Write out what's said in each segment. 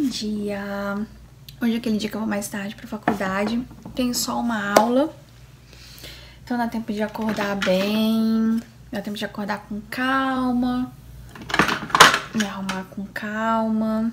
dia! Hoje é aquele dia que eu vou mais tarde pra faculdade. Tenho só uma aula. Então dá tempo de acordar bem. Dá tempo de acordar com calma. Me arrumar com calma.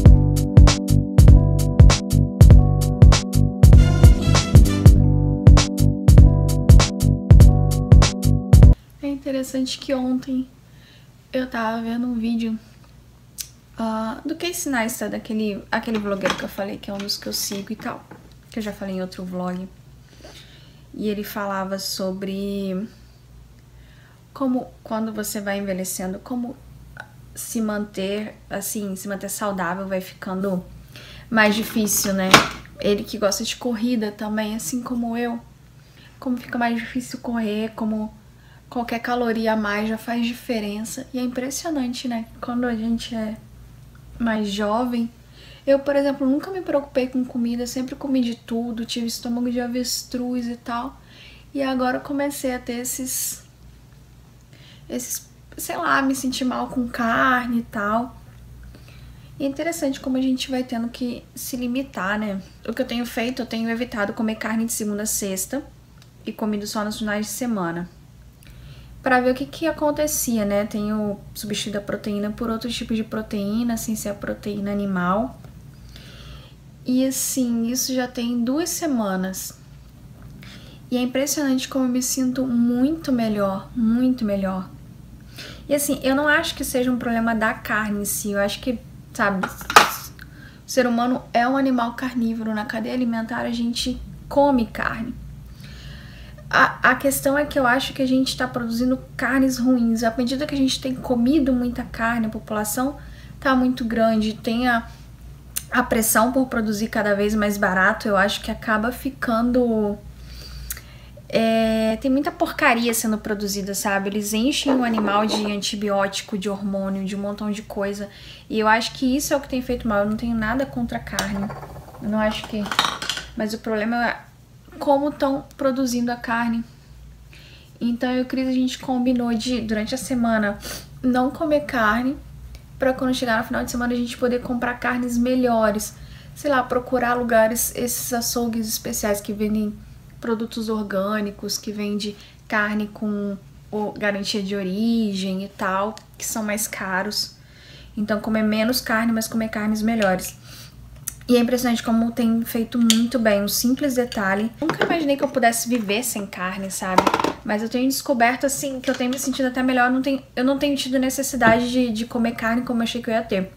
É interessante que ontem eu tava vendo um vídeo do Casey Neistat, aquele vlogueiro que eu falei que é um dos que eu sigo e tal, que eu já falei em outro vlog. E ele falava sobre como, quando você vai envelhecendo, como se manter, assim, se manter saudável vai ficando mais difícil, né? Ele que gosta de corrida também, assim como eu, como fica mais difícil correr, como qualquer caloria a mais já faz diferença. E é impressionante, né? Quando a gente é mais jovem, eu, por exemplo, nunca me preocupei com comida, sempre comi de tudo, tive estômago de avestruz e tal. E agora eu comecei a ter esses, sei lá, me sentir mal com carne e tal. E é interessante como a gente vai tendo que se limitar, né? O que eu tenho feito, eu tenho evitado comer carne de segunda a sexta e comido só nos finais de semana, pra ver o que acontecia, né? Tenho substituído a proteína por outros tipos de proteína, sem ser a proteína animal. E assim, isso já tem 2 semanas. E é impressionante como eu me sinto muito melhor, muito melhor. E assim, eu não acho que seja um problema da carne em si, eu acho que, sabe, o ser humano é um animal carnívoro, na cadeia alimentar a gente come carne. A questão é que eu acho que a gente está produzindo carnes ruins. À medida que a gente tem comido muita carne, a população tá muito grande, tem a pressão por produzir cada vez mais barato, eu acho que acaba ficando... tem muita porcaria sendo produzida, sabe? Eles enchem o animal de antibiótico, de hormônio, de um montão de coisa. E eu acho que isso é o que tem feito mal. Eu não tenho nada contra a carne. Eu não acho que... Mas o problema é como estão produzindo a carne. Então eu e o Cris, a gente combinou de, durante a semana, não comer carne, pra quando chegar no final de semana a gente poder comprar carnes melhores. Sei lá, procurar lugares, esses açougues especiais que vendem produtos orgânicos, que vende carne com garantia de origem e tal, que são mais caros. Então comer menos carne, mas comer carnes melhores. E é impressionante como tem feito muito bem, um simples detalhe. Nunca imaginei que eu pudesse viver sem carne, sabe? Mas eu tenho descoberto, assim, que eu tenho me sentido até melhor. Eu não tenho tido necessidade de comer carne como eu achei que eu ia ter.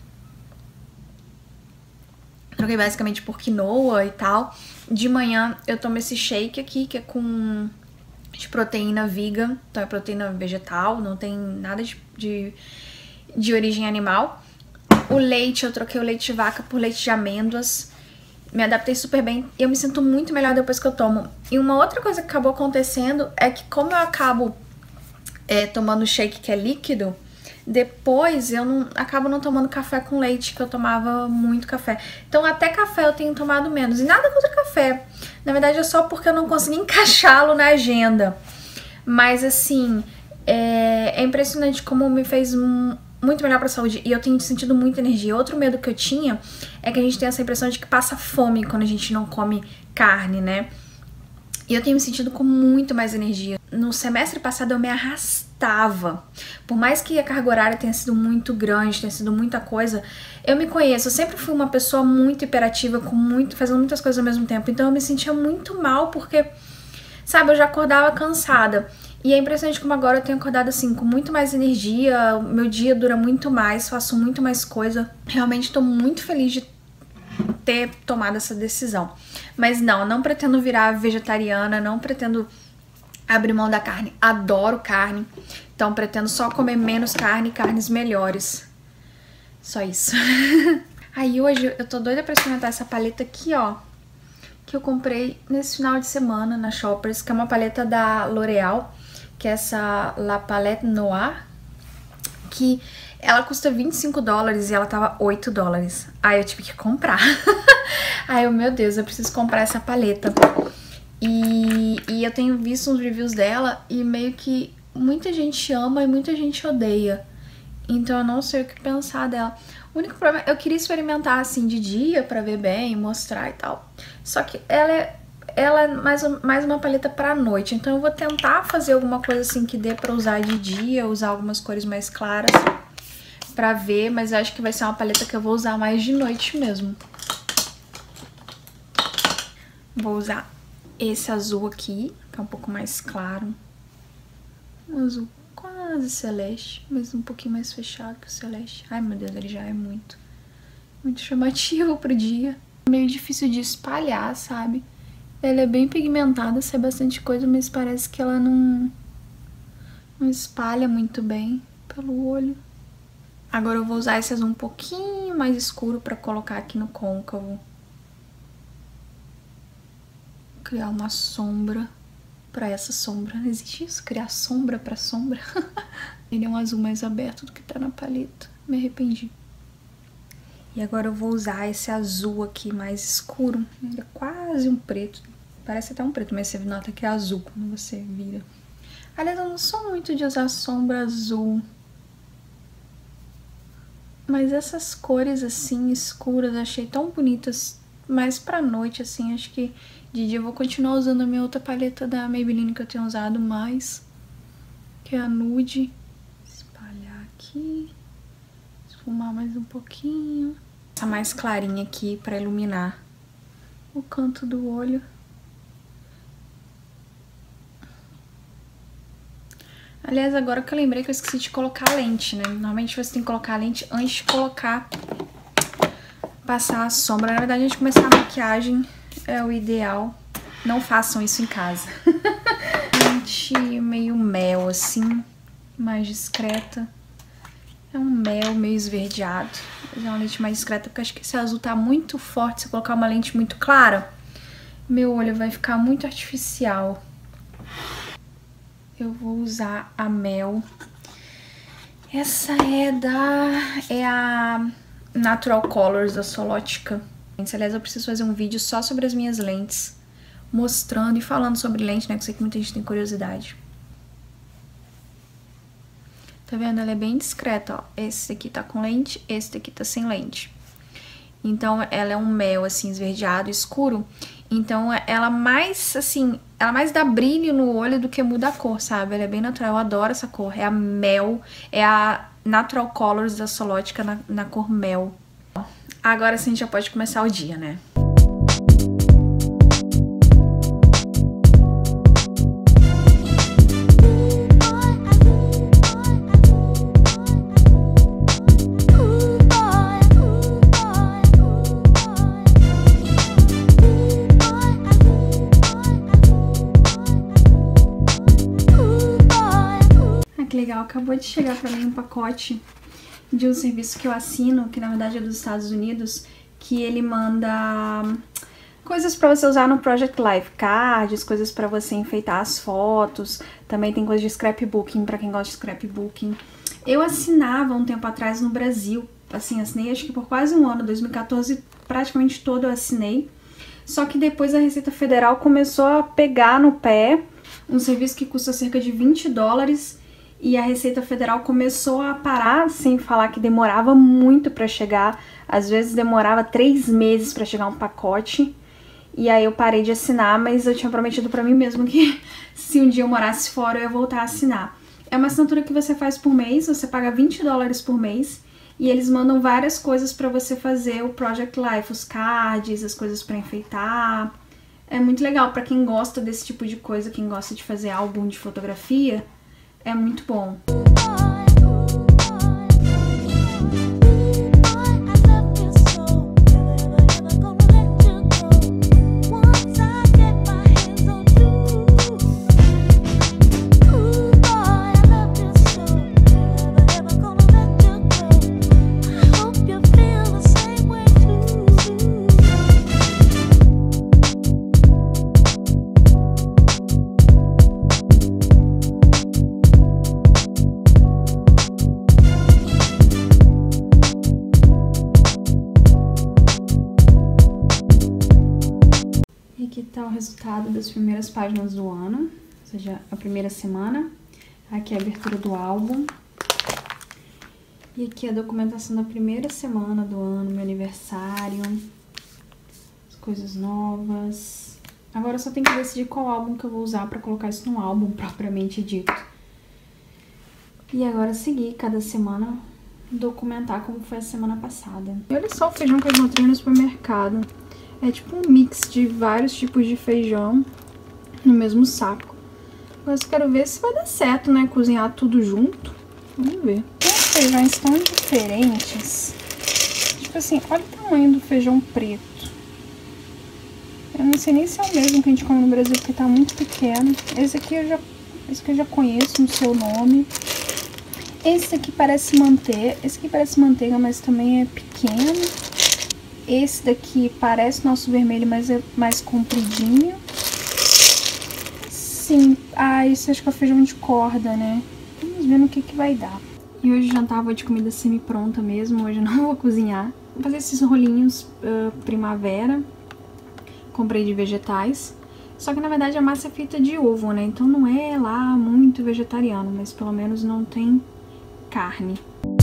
Troquei basicamente por quinoa e tal. De manhã eu tomo esse shake aqui, que é de proteína vegan. Então é proteína vegetal, não tem nada de origem animal. O leite, eu troquei o leite de vaca por leite de amêndoas. Me adaptei super bem e eu me sinto muito melhor depois que eu tomo. E uma outra coisa que acabou acontecendo é que como eu acabo tomando shake que é líquido, depois eu acabo não tomando café com leite, que eu tomava muito café. Então até café eu tenho tomado menos. E nada contra café. Na verdade é só porque eu não consegui encaixá-lo na agenda. Mas assim, é impressionante como me fez muito melhor pra saúde, e eu tenho sentido muita energia. Outro medo que eu tinha é que a gente tem essa impressão de que passa fome quando a gente não come carne, né? E eu tenho me sentido com muito mais energia. No semestre passado eu me arrastava. Por mais que a carga horária tenha sido muito grande, tenha sido muita coisa, eu me conheço, eu sempre fui uma pessoa muito hiperativa, fazendo muitas coisas ao mesmo tempo. Então eu me sentia muito mal porque, sabe, eu já acordava cansada. E é impressionante como agora eu tenho acordado assim, com muito mais energia, o meu dia dura muito mais, faço muito mais coisa. Realmente tô muito feliz de ter tomado essa decisão. Mas não pretendo virar vegetariana, não pretendo abrir mão da carne. Adoro carne, então pretendo só comer menos carne e carnes melhores. Só isso. Aí hoje eu tô doida pra experimentar essa paleta aqui, ó, que eu comprei nesse final de semana na Shoppers, que é uma paleta da L'Oréal, que é essa La Palette Noir, que ela custa $25 e ela tava $8. Aí eu tive que comprar. Aí eu, meu Deus, eu preciso comprar essa paleta. E eu tenho visto uns reviews dela e meio que muita gente ama e muita gente odeia. Então eu não sei o que pensar dela. O único problema, eu queria experimentar assim de dia pra ver bem, mostrar e tal. Só que ela é mais uma paleta pra noite. Então eu vou tentar fazer alguma coisa assim que dê pra usar de dia, usar algumas cores mais claras pra ver, mas eu acho que vai ser uma paleta que eu vou usar mais de noite mesmo. Vou usar esse azul aqui, que é um pouco mais claro. Um azul quase celeste, mas um pouquinho mais fechado que o celeste. Ai, meu Deus, ele já é muito chamativo pro dia. Meio difícil de espalhar, sabe? Ela é bem pigmentada, sai bastante coisa, mas parece que ela não espalha muito bem pelo olho. Agora eu vou usar esse azul um pouquinho mais escuro pra colocar aqui no côncavo. Criar uma sombra pra essa sombra. Existe isso? Criar sombra pra sombra? Ele é um azul mais aberto do que tá na paleta. Me arrependi. E agora eu vou usar esse azul aqui mais escuro. Ele é quase um preto. Parece até um preto, mas você nota que é azul quando você vira. Aliás, eu não sou muito de usar sombra azul. Mas essas cores assim, escuras, achei tão bonitas. Mas pra noite, assim, acho que de dia eu vou continuar usando a minha outra paleta da Maybelline que eu tenho usado mais. Que é a Nude. Espalhar aqui. Esfumar mais um pouquinho. Essa mais clarinha aqui pra iluminar o canto do olho. Aliás, agora que eu lembrei que eu esqueci de colocar a lente, né? Normalmente você tem que colocar a lente antes de passar a sombra. Na verdade, antes de começar a maquiagem é o ideal. Não façam isso em casa. Lente meio mel, assim, mais discreta. É um mel meio esverdeado. Mas é uma lente mais discreta, porque eu acho que esse azul tá muito forte. Se eu colocar uma lente muito clara, meu olho vai ficar muito artificial. Eu vou usar a Mel. Essa é a Natural Colors da Solotica. Aliás, eu preciso fazer um vídeo só sobre as minhas lentes, mostrando e falando sobre lente, né? Que eu sei que muita gente tem curiosidade. Tá vendo? Ela é bem discreta, ó. Esse aqui tá com lente, esse daqui tá sem lente. Então, ela é um mel, assim, esverdeado, escuro. Então, ela mais, assim, ela mais dá brilho no olho do que muda a cor, sabe? Ela é bem natural, eu adoro essa cor. É a Mel, é a Natural Colors da Solotica na cor Mel. Agora sim, a gente já pode começar o dia, né? Legal, acabou de chegar pra mim um pacote de um serviço que eu assino, que na verdade é dos Estados Unidos, que ele manda coisas pra você usar no Project Life, cards, coisas pra você enfeitar as fotos, também tem coisa de scrapbooking pra quem gosta de scrapbooking. Eu assinava um tempo atrás no Brasil, assim, assinei acho que por quase um ano, 2014 praticamente todo eu assinei, só que depois a Receita Federal começou a pegar no pé, um serviço que custa cerca de $20, e a Receita Federal começou a parar, sem falar que demorava muito pra chegar. Às vezes demorava 3 meses pra chegar um pacote. E aí eu parei de assinar, mas eu tinha prometido pra mim mesmo que se um dia eu morasse fora eu ia voltar a assinar. É uma assinatura que você faz por mês, você paga $20 por mês. E eles mandam várias coisas pra você fazer o Project Life, os cards, as coisas pra enfeitar. É muito legal pra quem gosta desse tipo de coisa, quem gosta de fazer álbum de fotografia. É muito bom. Aqui tá o resultado das primeiras páginas do ano, ou seja, a primeira semana. Aqui é a abertura do álbum. E aqui a documentação da primeira semana do ano, meu aniversário, as coisas novas. Agora eu só tenho que decidir qual álbum que eu vou usar pra colocar isso no álbum propriamente dito. E agora seguir cada semana, documentar como foi a semana passada. E olha só o feijão que eu encontrei no supermercado. É tipo um mix de vários tipos de feijão no mesmo saco. Mas eu quero ver se vai dar certo, né? Cozinhar tudo junto. Vamos ver. Tem uns feijões tão diferentes. Tipo assim, olha o tamanho do feijão preto. Eu não sei nem se é o mesmo que a gente come no Brasil, porque tá muito pequeno. Esse aqui eu já conheço no seu nome. Esse aqui parece manteiga, mas também é pequeno. Esse daqui parece nosso vermelho, mas é mais compridinho. Sim, esse acho que é o feijão de corda, né? Vamos ver no que vai dar. E hoje o jantar vou de comida semi-pronta mesmo, hoje eu não vou cozinhar. Vou fazer esses rolinhos primavera. Comprei de vegetais. Só que na verdade a massa é feita de ovo, né? Então não é lá muito vegetariano, mas pelo menos não tem carne.